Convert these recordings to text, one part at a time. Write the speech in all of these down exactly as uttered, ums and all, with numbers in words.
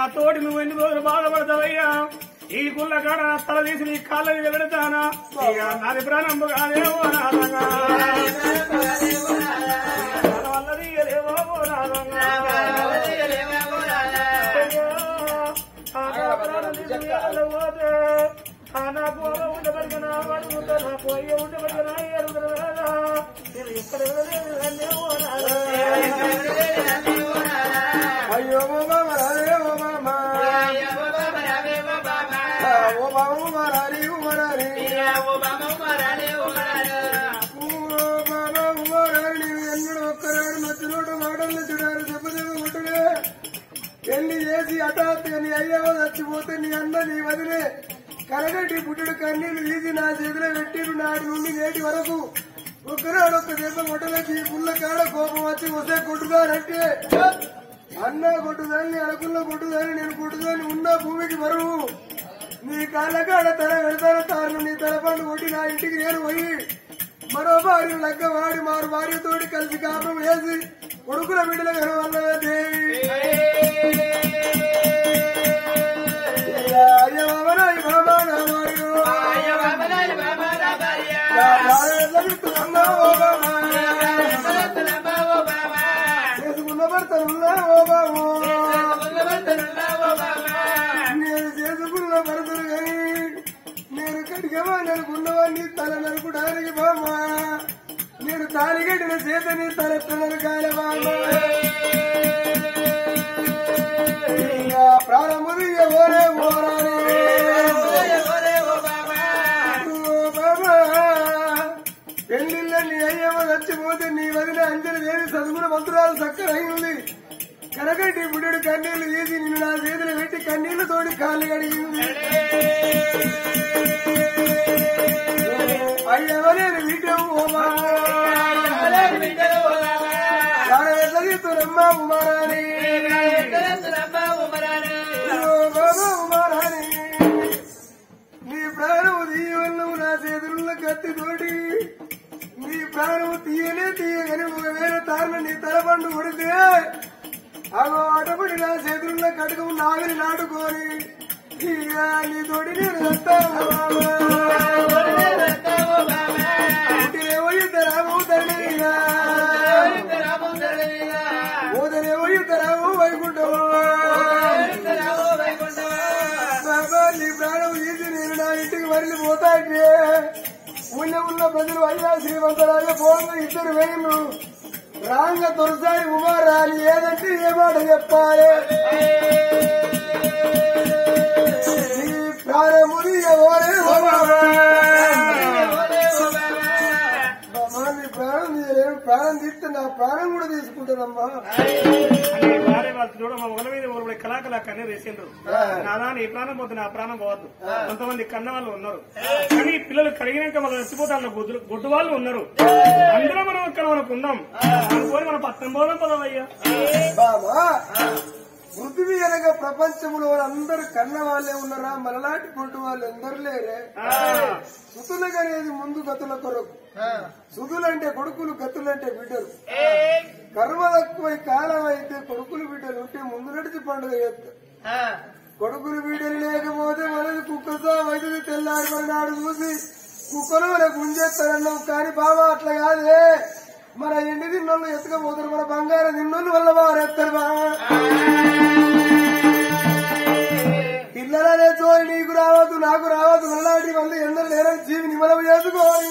నాతోటి నువ్వు ఎన్ని రోజులు బాధపడతావయ్యా ఈ గుళ్ళ కాడ తల తీసి నీ కాళ్ళ మీద పెడతానా ఇక నాది ప్రాణం కాదేమో నాదంగా వల్ల తీయలేమో నాదంగా ప్రాణం తీసి పోతే నాకు ఉండబడిన వాడు ఉంటా పోయి ఉండబడిన నేను ఎక్కడ వెళ్ళలేదేమో అయ్యో బాబా రాలే ఓ బాబా ఓ బాబు మరాలి ఉమరాలి ఓ బాబా ఉమరాలి ఎన్నడూ ఒక్కరాడు మధ్యలోటు మాటలు చూడాలి దెబ్బ దెబ్బ కొట్టలే పెళ్లి చేసి హఠాత్తుగా నీ అయ్యవ చచ్చిపోతే నీ అన్న నీ వదిలే కరగటి పుట్టుడు కన్నీళ్లు తీసి నా చేతిలో పెట్టిరు నాటి నుండి నేటి వరకు ఒక్కరాడు ఒక్క దెబ్బ కొట్టలేసి పుల్ల కాడ కోపం వచ్చి వస్తే కొట్టుకోనంటే అన్న కొట్టుదాన్ని అరకుల్లో కొట్టుదాన్ని నేను కొట్టుదాన్ని ఉన్న భూమికి బరువు నీ కాళ్ళకాడ తల వెళ్తాను తాను నీ తలపండు కొట్టి నా ఇంటికి నేను పోయి మరో భార్య లగ్గ వాడి మారు భార్యతోటి కలిసి కాపం వేసి కొడుకుల బిడ్డల వల్ల దేవి చేసుకున్న భర్తలున్నా ఓ బాబు నేను చేసుకున్న భర్తలు కానీ నేను కడిగవా ననుకున్నవాడిని తల నరుకుడానికి బామా నేను తాలి కట్టిన చేతని తలెత్త నరకాల బామా ప్రారంభం ఓరే ఓరాలి పెళ్లిళ్ళని అయ్యమ్మ చచ్చిపోతే నీ వదిన అంజలి వేసి చదువుకున్న మంత్రాలు చక్కరైంది కనకటి బుడ్డడు కన్నీళ్లు తీసి నిన్ను నా చేతులు పెట్టి కన్నీళ్లు తోడి కాళ్ళు కడిగింది అయ్యవ నేను వీటము ఎట్లమ్మా ఉమారాని ఉమారాని నీ ప్రాణము తీయవల్లు నా చేతుల్లో కత్తి తోటి నీ ప్రాణము తీయనే తీయగని ఒక వేరే తారణ నీ తలపండు కొడితే అగో అటపడి నా చేతుల్లో కడుగు నాగలి నాటుకొని ఇక నీ తోటి నేను వస్తాను ఇద్దరాము తల్లిగా ఓదనేమో ఇద్దరాము వైకుంఠము బాబా నీ ప్రాణం తీసి నేను నా ఇంటికి మరలి పోతాంటే ఊళ్ళో ఉన్న ప్రజలు అయ్యా శ్రీమంతరాజు పోంగా ఇద్దరు వేళ్ళు రాంగ తొలిసారి ఉమారాలి ఏదంటే ఏ మాట చెప్పాలి నీ ప్రాణముని ఎవరే నీ ప్రాణం తీయలేము ప్రాణం తీస్తే నా ప్రాణం కూడా తీసుకుంటానమ్మా భార్య వాళ్ళు చూడ మా ఒకరి మీద ఒకరు కళాకళా కన్నీ వేసిండ్రు నాదా నీ ప్రాణం పోతే నా ప్రాణం పోవద్దు కొంతమంది కన్న వాళ్ళు ఉన్నారు కానీ పిల్లలు కడిగినాక మనం చచ్చిపోతారు గొడ్డు వాళ్ళు ఉన్నారు అందరూ మనం ఇక్కడ మనకు ఉన్నాం అనుకోని మన పట్టణం పోదాం పదవయ్యా బాబా పృథివీ అనగా ప్రపంచంలో అందరు కన్న వాళ్ళే ఉన్నారా మనలాంటి కొట్టు వాళ్ళు ఎందరు లేరే సుతులకనేది ముందు గతుల కొరకు సుతులంటే కొడుకులు గతులంటే బిడ్డలు కర్మ తక్కువై కాలం అయితే కొడుకులు బిడ్డలు ఉంటే ముందు నడిచి పండుగ చేస్తారు కొడుకులు బిడ్డలు లేకపోతే మనది కుక్కతో వైద్యులు తెల్లారి నాడు చూసి కుక్కలు మన గుంజేస్తారన్నావు కానీ బాబా అట్లా కాదే మన ఎండి తిన్నోళ్ళు ఎత్తుకపోతారు మన బంగారం తిన్నోళ్ళు వల్ల వారేస్తారు బాబా పిల్లలనే చోరి నీకు రావద్దు నాకు రావద్దు మనలాంటి వల్ల ఎందరు లేరని జీవి నిమలం చేసుకోవాలి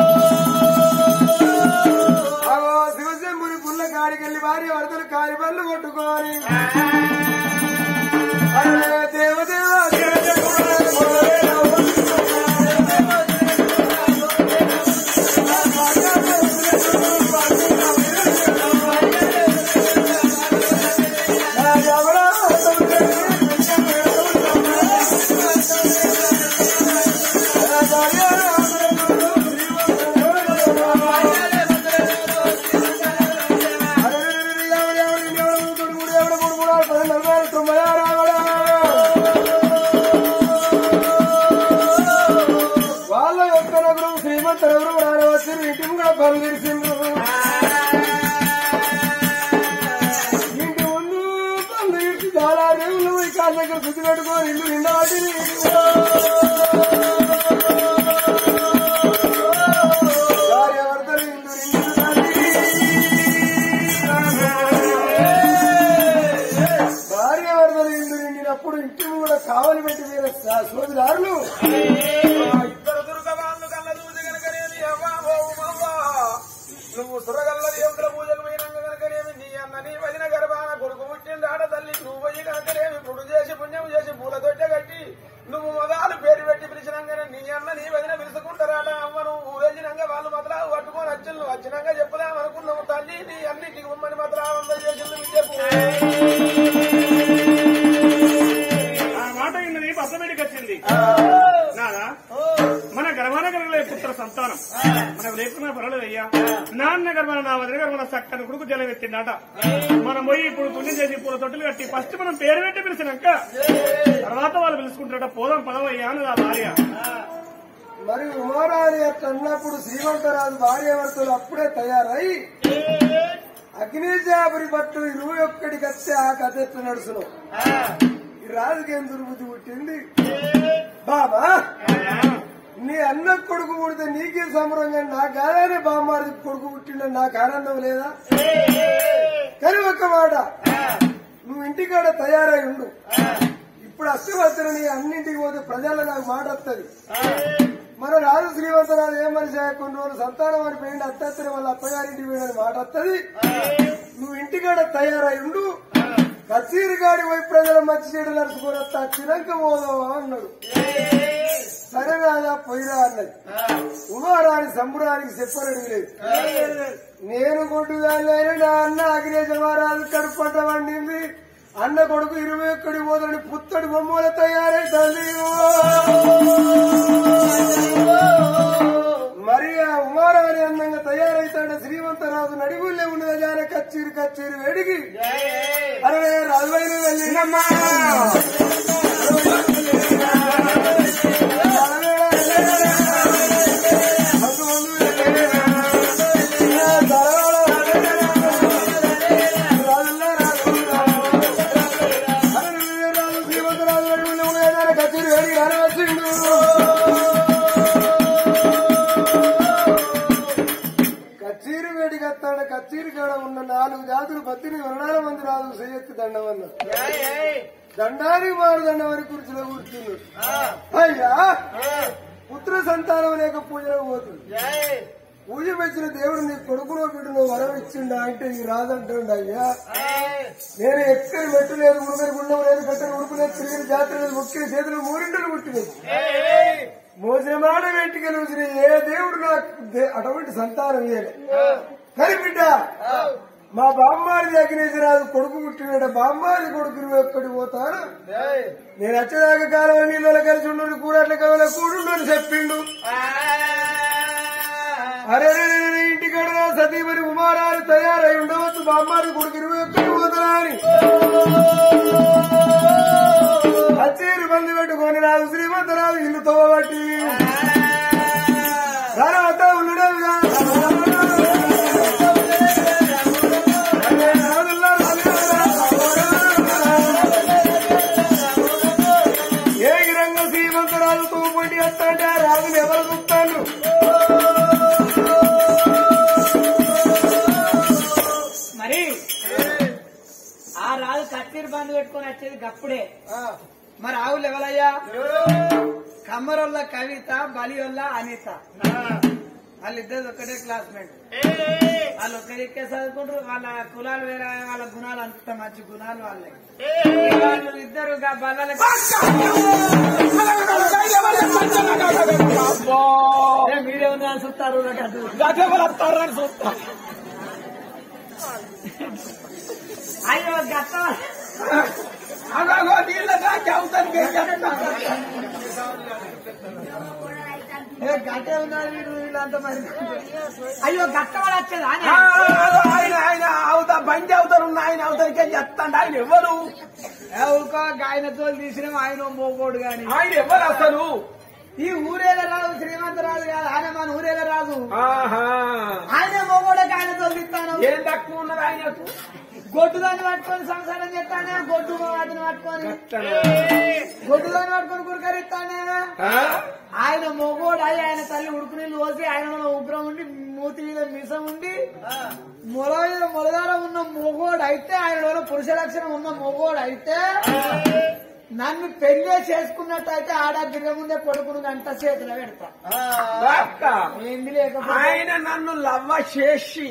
శివశంభుని పుల్ల కాడికెళ్ళి భార్య వరదలు కాలి పళ్ళు కొట్టుకోవాలి దేవదేవ ఇంటి ముందు పళ్ళు ఇచ్చి చాలా దేవుళ్ళు ఈ కాళ్ళ శుద్ధి పెట్టుకొని ఇల్లు నిండవాటి భార్యాభర్తలు ఇల్లు భార్యాభర్తలు ఇల్లు నిండినప్పుడు ఇంటి కూడా కావలి పెట్టి వేరే సోదరులు ఇద్దరు దుర్గవాళ్ళు కళ్ళ చూసి కనుకనేమి నువ్వు సురగల్ల దేవుల పూజకు పోయినాక కనుకనేమి నీ అన్న నీ వదిన గర్భాన కొడుకు పుట్టింది ఆడ తల్లి నువ్వు పోయి కనుకనేమి పుడు చేసి పుణ్యం చేసి పూల దొడ్డ కట్టి నువ్వు మొదలు పేరు పెట్టి పిలిచినాకనే నీ అన్న నీ వదిన పిలుచుకుంటారాట అమ్మ నువ్వు ఊరేసినాక వాళ్ళు మొదలు పట్టుకొని వచ్చిన వచ్చినాక చెప్పుదాం అనుకున్నావు తల్లి నీ అన్నిటికి ఉమ్మని మొదలు వంద చేసింది చెప్పు ఆ మాట ఇన్నది బసబెడికి వచ్చింది నాదా మన గర్భాన గర్భలే పుత్ర సంతానం మనకు లేకున్నా పర్వాలేదు అయ్యా నాన్న గర్భాన నా వదిన గర్భాన చక్కని కొడుకు జలం ఎత్తిందట మనం పోయి ఇప్పుడు పుణ్యం చేసి పూల తొట్టులు కట్టి ఫస్ట్ మనం పేరు పెట్టి పిలిచినాక తర్వాత వాళ్ళు పిలుచుకుంటారట పోదాం పదవయ్యా అని ఆ భార్య మరి ఉమారాణి అట్లా అన్నప్పుడు శ్రీమంతరాజు భార్యాభర్తలు అప్పుడే తయారై అగ్నిజాబరి బట్టలు ఇరవై ఒక్కడికి వస్తే ఆ కథ ఎట్లా నడుచును ఈ రాజుకేం దుర్బుద్ధి పుట్టింది బాబా నీ అన్న కొడుకు పుడితే నీకే సంబరంగా నాకు కాదానే బామ్మారి కొడుకు పుట్టిండని నాకు ఆనందం లేదా కానీ ఒక్క మాట నువ్వు ఇంటికాడ తయారై ఉండు ఇప్పుడు అష్టవత్తులు నీ అన్నింటికి పోతే ప్రజల్లో నాకు మాట వస్తుంది మన రాజు శ్రీవంతరాజు ఏం మనిషి కొన్ని రోజులు సంతానం అని పోయింది అత్తత్తిని వాళ్ళ అత్తగారింటికి పోయినని మాట వస్తుంది నువ్వు ఇంటికాడ తయారై ఉండు కచేరి గాడి పోయి ప్రజల మంచి చెడు నడుచుకొని వస్తా చిరంక పోదావా అన్నాడు సరే రాదా పోయిరా అన్నది ఉమారాని సంబురానికి చెప్పనడు లేదు నేను కొట్టుదాన్ని నా అన్న అగ్నేశ మహారాజు కడుపు పంట వండింది అన్న కొడుకు ఇరవై ఒక్కడి పోదని పుత్తడి బొమ్మల తయారై తల్లి మరి ఆ ఉమారాని అందంగా తయారైతాడు శ్రీమంతరాజు నడిగుల్లే ఉన్నది జాన కచ్చీరు కచ్చీరు వేడికి అరే రాజువైన వెళ్ళినమ్మా కచ్చీరు వేడికి వస్తాడు కచ్చీరు కాడ ఉన్న నాలుగు జాతులు పత్తిని వర్ణాల మంది రాజు చేయెత్తి దండమన్న దండానికి మారు దండ వరకు కుర్చీలో కూర్చున్నాడు అయ్యా పుత్ర సంతానం లేక పూజలో పోతుంది పూజ పెంచిన దేవుడు నీ కొడుకులో బిడ్డను వరం ఇచ్చిండా అంటే ఈ రాదంటుండ అయ్యా నేను ఎక్కడి మెట్టు లేదు ఉరుగని గుండం లేదు పెట్టని ఉడుపు లేదు తిరిగిన జాతర లేదు ముక్కిన చేతులు మూడింటలు పుట్టినాయి మోసమాడ వెంటికలు ఏ దేవుడు నాకు అటువంటి సంతానం ఇయ్యలే కానీ బిడ్డ మా బామ్మారి అగ్నేశ్వరాజు కొడుకు పుట్టినాడు బామ్మారి కొడుకు ఎక్కడికి పోతాను నేను వచ్చేదాకా కాలం నీళ్ళ కలిసి ఉండు కూరట్ల కవల కూడుండు అని చెప్పిండు అరే ఇంటికాడ సతీమణి ఉమారాలు తయారై ఉండవచ్చు బామ్మారి కొడుకు ఇరవై ఒక్కడికి పోతానా అని కచేరి బంది పెట్టుకొని రాదు శ్రీమంతరాజు ఇల్లు తోబట్టి తర్వాత ఉండడం ఏ రంగం శ్రీమంతరాజు తోబట్టి వస్తాంటే ఆ రాజులు ఎవరు చూస్తాను మరి ఆ రాజు కత్తిరి బంధు పెట్టుకొని వచ్చేది గప్పుడే మరి ఆవులు ఎవరయ్యా కమ్మరోళ్ళ కవిత బలివల్ల అనిత వాళ్ళిద్దరు ఒక్కటే క్లాస్మేట్ వాళ్ళు ఒక్కరికే చదువుకుంటారు వాళ్ళ కులాలు వేరే వాళ్ళ గుణాలు అంత మంచి గుణాలు వాళ్ళే వాళ్ళు ఇద్దరు బల్లలకి మీరే ఉన్నారని చూస్తారు అని చూస్తారు అయ్యో గత గట్టే ఉన్నారు వీళ్ళంతా మరి అయ్యో గట్టవాడు వచ్చేది ఆయన ఆయన అవుతా బండి అవుతారు ఆయన అవుతారికే చెప్తాండి ఆయన ఎవరు ఎవరికో ఆయన తోలు తీసినాం ఆయన మోగోడు గాని ఆయన ఎవరు అసలు ఈ ఊరేల రాజు శ్రీమంతరాజు కాదు ఆయన మన ఊరేల రాజు ఆయన మోగోడకి ఆయన తోలు తీస్తాను ఏం తక్కువ ఉన్నది ఆయనకు గొడ్డుదాన్ని పట్టుకొని సంసారం చేస్తానే గొడ్డు వాటిని పట్టుకొని గొడ్డుదాన్ని పట్టుకొని కురకరిస్తానే ఆయన మొగోడు అయి ఆయన తల్లి ఉడుకు నీళ్ళు పోసి ఆయన ఉగ్రం ఉండి మూతి మీద మిసం ఉండి మొల మొలగాల ఉన్న మొగోడు అయితే ఆయన పురుష లక్షణం ఉన్న మొగోడు అయితే నన్ను పెళ్లి చేసుకున్నట్టయితే ఆడ గిర్ర ముందే కొడుకును గంట చేతిలో పెడతా ఏంది లేకపోతే ఆయన నన్ను లవ్వ చేసి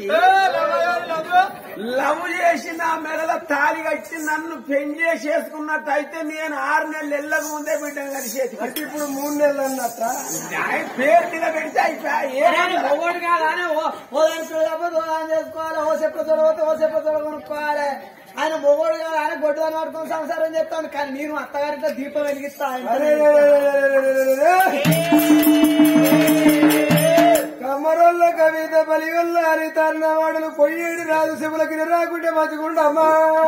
లవ్ చేసి నా మెడల తాలి కట్టి నన్ను పెళ్లి చేసుకున్నట్టయితే నేను ఆరు నెలలు ఎల్లక ముందే బిడ్డను కలిసేది. అంటే ఇప్పుడు మూడు నెలలు అన్నట్ట ఆయన పేరు మీద పెడితే అయిపోయి మొగోడు కాగానే ఓ ఓ దాని ఓ దాని చేసుకోవాలి ఓ చెప్ప చదవతే ఓ చెప్ప చదవ కొనుక్కోవాలి. ఆయన మొగోడు కాదు ఆయన గొడ్డుదాన్ని పట్టుకొని సంసారం చెప్తాను కానీ నేను అత్తగారితో దీపం వెలిగిస్తా. కమరోళ్ళ కవిత బలివల్ల హరితారణ వాడలు పొయ్యేడు రాజు శివులకి రాకుంటే మతికుండమ్మా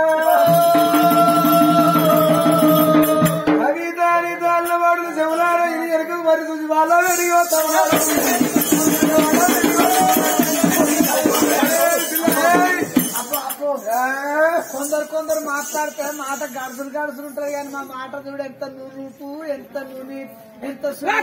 కవిత హరితారణ వాడలు శివులార ఇది ఎరుకు మరి చూసి వాళ్ళ వెడిగో కొందరు కొందరు మాట్లాడితే మాట గడుసులు గడుసులు ఉంటారు కానీ మా మాట చూడు ఎంత నురుపు ఎంత నూనె ఎంత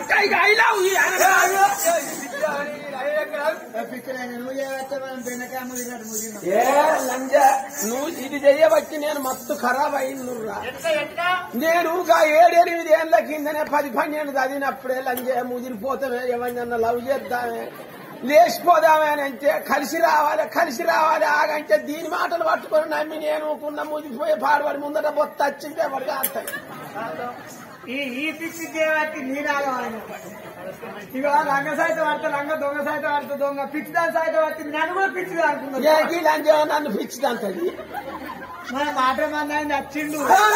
నువ్వు ఇది చెయ్యబట్టి నేను మత్తు ఖరాబ్ అయిందిరా. నేను ఏడెనిమిది ఏళ్ల కిందనే పది పన్నెండు చదివినప్పుడే లంజ ముదిరిపోతామే ఏమన్నా లవ్ చేద్దామే లేచిపోదామే అని అంటే కలిసి రావాలి కలిసి రావాలి ఆగంటే దీని మాటలు పట్టుకొని నమ్మి నేను కొన్న ముదిరిపోయే పాడబడి ముందట బొత్త వచ్చిందే వాడిగా అంటాయి. ఈ ఈ పిచ్చి చేయబట్టి నీరాగవాలి ఇక లంగ సాయితం పడితే లంగ దొంగ సాయితం పడితే దొంగ పిచ్చి దాని సాయితం పడుతుంది నన్ను కూడా పిచ్చిదా అనుకున్నాను. లంజ నన్ను పిచ్చిదంటది మన మాట మన నచ్చిండు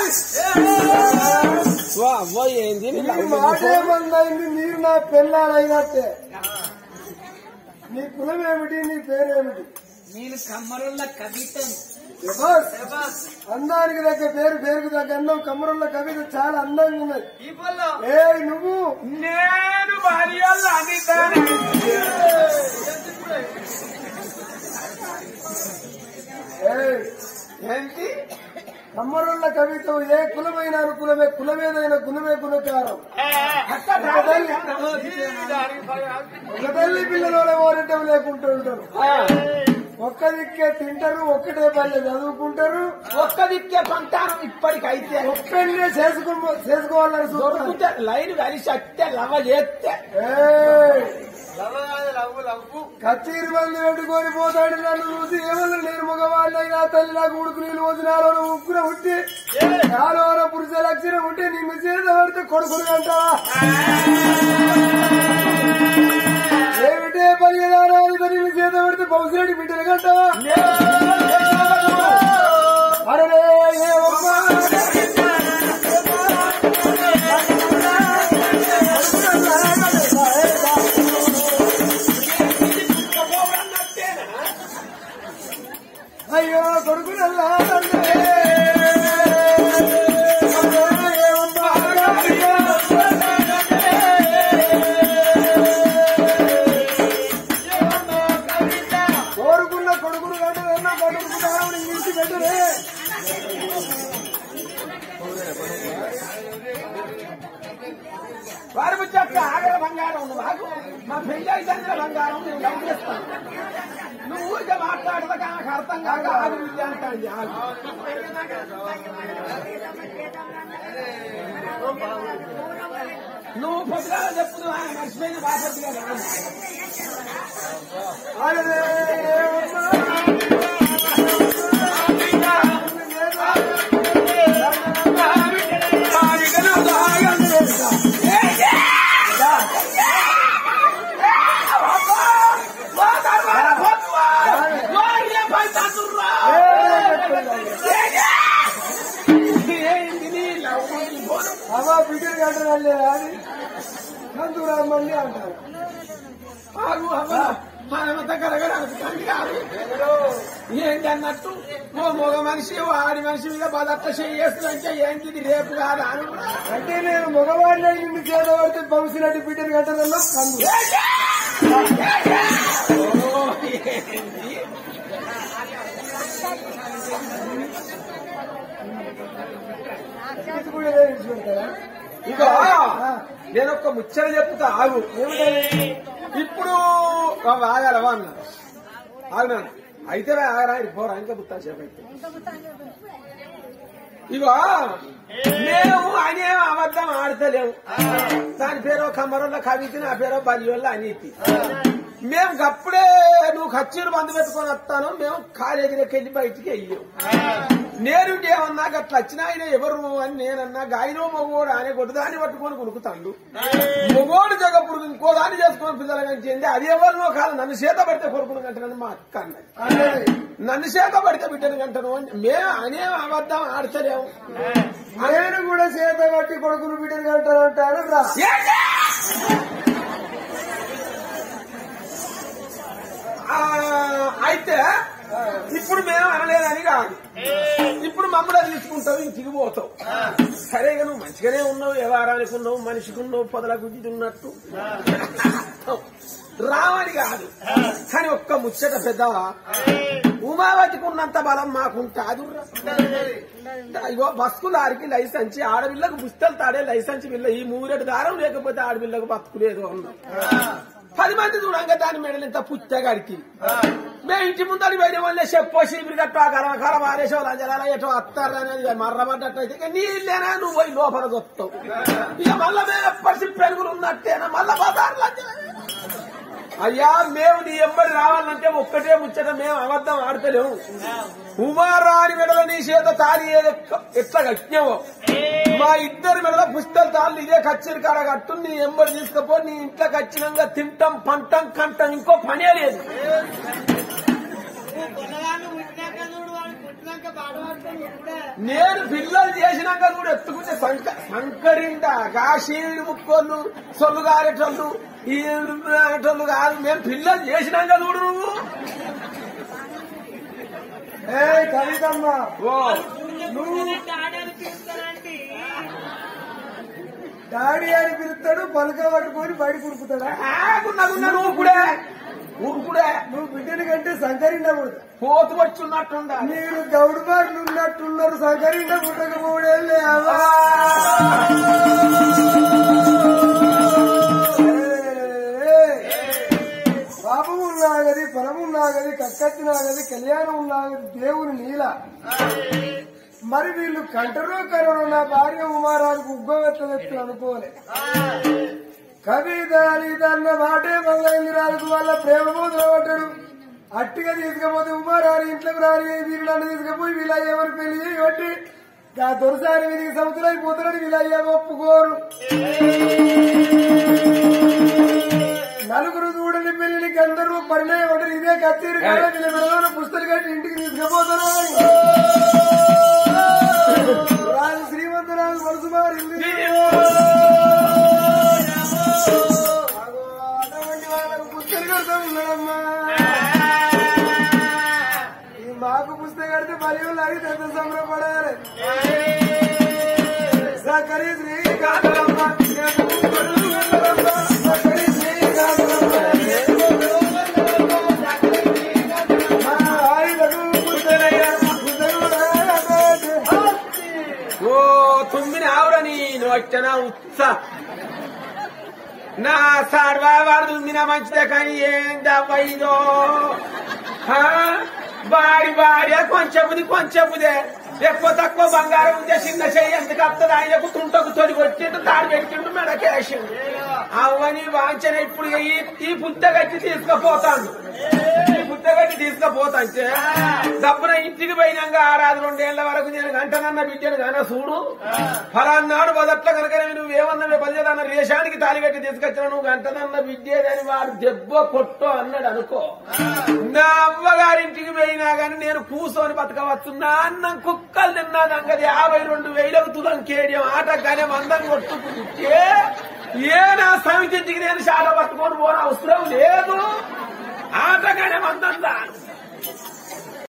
ఏంది మాటేమన్నైంది మీరు నా పెళ్ళాలైనట్టే. నీ కులం ఏమిటి నీ పేరేమిటి? నేను కమ్మరుల్ల కవితను. అందానికి దగ్గర పేరు పేరుకు దగ్గర అన్నం కమ్మరుల్ల కవిత చాలా అందంగా ఉన్నది. ఏ నువ్వు నేను భార్య ఏంటి కమ్మరుల్ల కవిత ఏ కులమైన కులమే కులమేదైనా కులమే గుణకారం. ఒక తల్లి పిల్లలు ఓరటం లేకుంటూ ఉంటారు. ఒక్క దిక్కే తింటారు ఒక్కటే పల్లె చదువుకుంటారు ఒక్క దిక్కే పంటాను ఇప్పటికైతే ఒక్కనే చేసుకో చేసుకోవాలని దొరుకుతే లైన్ కలిసి అత్తే లవ చేస్తే కచ్చీరి మంది పెట్టుకొని పోతాడు. నన్ను చూసి ఏమన్నా నేను మగవాళ్ళైనా తల్లి నాకు ఉడుకు నీళ్ళు వదినాలో ఉక్కున ఉంటే నాలో పురుష లక్షణం ఉంటే నిన్ను చేత పడితే కొడుకులు అంటావా? ఏమిటే పదిహేను నిన్ను చేత పడితే బహుశేటి బిడ్డలు కంటావా? అరే ఏమమ్మా అయ్యో కొడుకునల్లా కోరుకున్న కొడుకును కంటే కొడుకు ఇంటి పెట్టరే. వారు చెప్తే ఆగల బంగారం నాకు మా పెళ్లి అయితే బంగారం నేను లవ్ చేస్తాను. నువ్వు ఊరికే మాట్లాడదా నాకు అర్థం కాక ఆగు విద్య అంటాండి. నువ్వు పొద్దుగా చెప్పుదు ఆయన మర్చిపోయిన బాపత్తిగా అమ్మా బిడ్డలు కంటారు అది కందురామని అంటారు. ఆగు అమ్మా మనమంతా కలగడానికి కాదు ఏంటి అన్నట్టు ఓ మగ మనిషి ఆడి మనిషి మీద బదట్ట చేస్తుందంటే ఏంటిది రేపు కాదా అంటే నేను మగవాడిని నిన్ను చేత పడితే బహుశీ బిడ్డలు కంటారన్నా కందు ఇక నేను ఒక్క ముచ్చట చెప్తా ఆగు. ఇప్పుడు ఆగాలవా అన్న ఆగినాను అయితే ఆగరా పోరా ఇంకా గుర్తా చెప్పైతే ఇగో మేము అనేం అబద్ధం ఆడతలేము. దాని పేరు కమ్మరంలో కవితి, నా పేరు బలి వల్ల అనీతి. మేము గప్పుడే నువ్వు ఖర్చులు బంధు పెట్టుకొని వస్తాను, మేము కాలేజీలోకి వెళ్ళి బయటికి వెళ్ళాం. నేను ఏమన్నా అట్లా వచ్చిన ఆయన ఎవరు అని నేనన్నా గాయనో మగోడు ఆయన గొడ్డుదాన్ని పట్టుకొని కొనుక్కుతాడు. మగోడు జగప్పుడు ఇంకో దాన్ని చేసుకొని పిల్లలు కంటే అది ఎవరినో కాదు, నన్ను చేత పడితే కొడుకుని కంటానని మా అక్క అన్నది. నన్ను చేత పడితే బిడ్డను కంటాను. మేము అనేం అబద్ధం ఆడతలేము. నేను కూడా చేత పట్టి కొడుకును బిడ్డను కంటానంటాను రా. అయితే ఇప్పుడు మేము అనలేదని కాదు, ఇప్పుడు మమ్మల్ని తీసుకుంటావు ఇంటికి పోతావు. సరేగా నువ్వు మంచిగానే ఉన్నావు, ఏ వారానికి ఉన్నావు, మనిషికి ఉన్నావు, పొదల గుడ్డి ఉన్నట్టు రావని కాదు. కానీ ఒక్క ముచ్చట పెద్ద ఉమావతికి ఉన్నంత బలం మాకుంటాదు. ఇగో బస్కు లారికి లైసెన్స్, ఆడపిల్లకు పుస్తలు తాడే లైసెన్స్ పిల్ల, ఈ మూరెడు దారం లేకపోతే ఆడపిల్లకు బతుకులేదు అన్నాం. పది మంది చూడంగా దాని మెడలు ఇంత పుచ్చగాడికి మేము ఇంటి ముందరికి వెళ్ళే వాళ్ళే చెప్పో చీపురు గట్టు ఆ కల కల మారేసో లంజరాల ఎటో అత్తారనేది మర్రబడ్డట్టు అయితే నీళ్ళేనా నువ్వు పోయి లోపల దొక్కుతావు. ఇక మళ్ళా మేము ఎప్పటి పెరుగులు ఉన్నట్టేనా మళ్ళా బజార్లు. అయ్యా మేము నీ ఎమ్మడి రావాలంటే ఒక్కటే ముచ్చట, మేము అబద్ధం ఆడతలేము. ఉమారాని మెడల నీ చేత తాలి ఎట్లా కట్టినావో మా ఇద్దరి మెడల పుస్తల తాళ్ళు ఇదే కచ్చిరి కాడ కట్టు. నీ ఎంబడి తీసుకపో, నీ ఇంట్లోకి వచ్చినాక తింటాం పంటం కంటాం, ఇంకో పనే లేదు. నేను పిల్లలు చేసినాక కూడా ఎత్తుకుంటే సంక సంకరిండా కాశీడు ముక్కోళ్ళు సొల్లు కారేటోళ్ళు ఈ ఆటోళ్ళు కాదు. మేము పిల్లలు చేసినాక చూడు నువ్వు. ఏ కవితమ్మ నువ్వు డాడీ అని పిలుస్తాడు, పలక పట్టుకొని బయట కురుకుతాడా? నువ్వు కూడా ఊరుకుడే నువ్వు బిడ్డని కంటే సంకరిండకూడదు, పోతు వచ్చున్నట్టుందా. మీరు గౌడు బారులు ఉన్నట్టున్నారు, సంకరిండ పుట్టకపోవడే. పాపం ఉన్నాగది, ఫలం ఉన్నాగది, కక్కత్తి నాగది, కళ్యాణం ఉన్నాగది, దేవుని నీల. మరి వీళ్ళు కంటరో కరోనా నా భార్య ఉమారానికి ఉగ్గవెత్తవెత్తు అనుకోలే. కవిదాలి తన్న మాటే మొదలైంది రాజుకు వాళ్ళ ప్రేమ పోతు అట్టిగా తీసుకపోతే ఉమారాని ఇంట్లోకి రాని వీరు నన్ను తీసుకుపోయి వీళ్ళయ్యేవారు పెళ్లి చేయబట్టి ఆ దొరసారి వీరికి సంవత్సరం అయిపోతారని వీళ్ళయ్యా ఒప్పుకోరు. నలుగురు చూడని పెళ్లికి అందరూ పడినాయి ఒకటి ఇదే కచ్చేరి కాడ వీళ్ళ మెడలో పుస్తలు కట్టి ఇంటికి తీసుకుపోతారు. రాజు శ్రీమంతరాజు మనసు మారింది. అటువంటి వాళ్ళకు పుస్తలు కడతా ఉన్నాడమ్మా. ఈ మాకు పుస్తకం కడితే బలి లాగి పెద్ద సంబరపడాలి. సకరి శ్రీకాకుళమ్మ సకరి శ్రీకాకుళమ్మ ఓ తుమ్మిన ఆవిడని నువ్వు వచ్చనా ఉత్స నా సాడ్వా వాడు తుమ్మిన మంచిదే కానీ ఏం దవ్వైదో బాడి బాడి కొంచెంది కొంచెందే ఎక్కువ తక్కువ బంగారం ఉంటే చిన్న చెయ్యి ఎందుకు వస్తుంది. ఆయనకు తుంటకు తొలి కొట్టిండు, తాడు పెట్టిండు, మెడకేసిండు. అవని వాంచన ఇప్పుడు ఈ పుట్టగట్టి తీసుకుపోతాను. ఈ పుట్టగట్టి తీసుకుపోతాంటే దప్పున ఇంటికి పోయినాక ఆరాధన రెండేళ్ల వరకు నేను గంటనన్న బిడ్డను కానీ చూడు ఫలాన్నాడు మొదట్లో కనుక నువ్వేమన్నా పదిహేదన్న రేషానికి తాలి కట్టి తీసుకొచ్చిన నువ్వు గంటనన్న బిడ్డేదని వాడు దెబ్బ కొట్టో అన్నాడు అనుకో. నా అవ్వగారింటికి పోయినా గాని నేను కూర్చొని బతకవచ్చు. నా అన్నం కుక్కలు తిన్నాను అంగది యాభై రెండు వేలకు తులం కేడియం ఆటగానే మందం కొట్టుకుంటే ఏ నా సమితికి నేను చాలా పట్టుకొని పోన అవసరం లేదు. ఆటగానే మందం రాను.